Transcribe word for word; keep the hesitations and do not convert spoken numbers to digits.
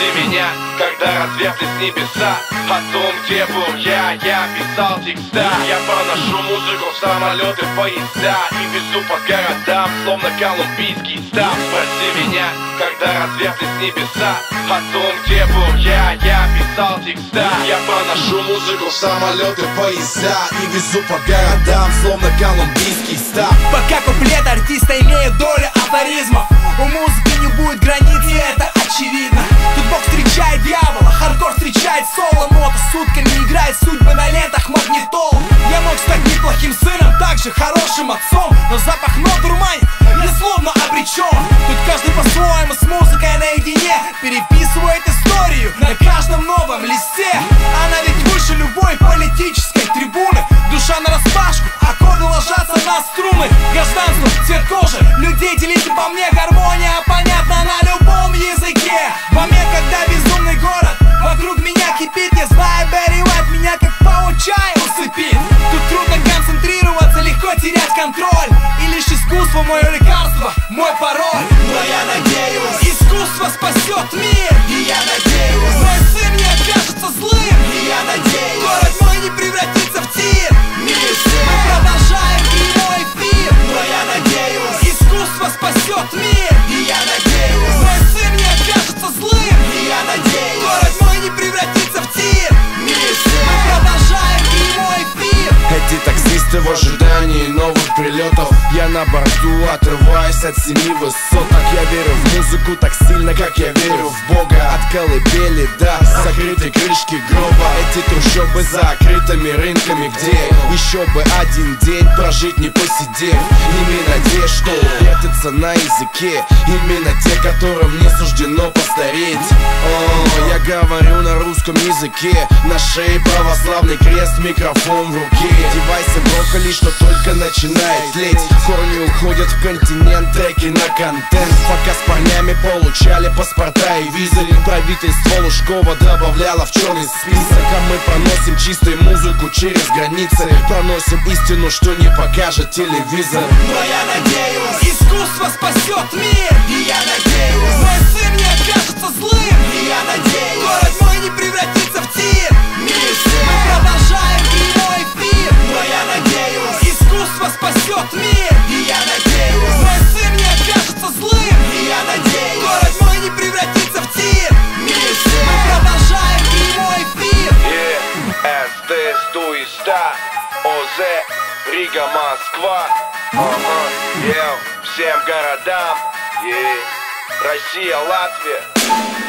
Спроси меня, когда развертлись небеса, о том, где был я, я писал текста. Я проношу музыку в самолеты, в поезда и везу по городам, словно колумбийский став. Спроси меня, когда развертлись небеса, о том, где был я, я писал текста. Я проношу музыку в самолеты, в поезда и везу по городам, словно колумбийский став. Пока куплет артиста имеет долю афоризмов, у музыки не будет границ, и это очевидно. Тут Бог встречает дьявола, хардкор встречает соло, мото сутками играет судьбы на лентах магнитол. Я мог стать неплохим сыном, также хорошим отцом, но запах нот дурманит, я словно обречен. Тут каждый по-своему с музыкой наедине переписывает историю на каждом новом листе. Она ведь выше любой политической трибуны. Душа нараспашку, аккорды ложатся на струны. Гражданство, цвет кожи, людей делите по мне. Гармония понятна на любом языке. Момент, когда безумный город вокруг меня кипит. Я знаю, Берри Уайт меня как паучай усыпит. Тут трудно концентрироваться, легко терять контроль. И лишь искусство мое лекарство, мой пароль. Но я надеюсь, искусство спасет мир. И я надеюсь, мой сын не окажется злым. И я надеюсь, город мой не превратится в тир. Мы продолжаем прямой эфир. Но я надеюсь, искусство спасет мир. И я надеюсь, мой сын не окажется злым. И я надеюсь, город мой не превратится в тир. Мы продолжаем прямой эфир. Эти таксисты в ожидании новых прилетов. Я на борту отрываюсь от семи высоток. Я верю в музыку так сильно, как я верю в Бога. От колыбели до закрытой крышки гроба. Эти трущобы за закрытыми рынками, где еще бы один день прожить не посидев. Именно те, что вертятся на языке, именно те, которым не суждено постареть. О, я говорю на русском языке, на шее православный крест, микрофон в руке. Девайсы брокколи, что только начинает тлеть. Корни уходят в континент, треки на контент. Пока с парнями получали паспорта и визы, правительство Лужкова добавляло в черный список. А мы проносим чистую музыку через границы, проносим истину, что не покажет телевизор. Но я надеюсь, искусство спасет мир. И я надеюсь, мой сын не окажется злым. И я надеюсь, город мой не превратится в тир. Мы продолжаем прямой эфир. Но я надеюсь, искусство спасет мир. И я надеюсь, мой сын не окажется злым. И я надеюсь, город мой не превратится в тир. Мы продолжаем прямой эфир. Yeah, СТС, Туиста, ОЗ, Рига, Москва. Ага, yeah, всем городам. Yeah, Россия, Латвия.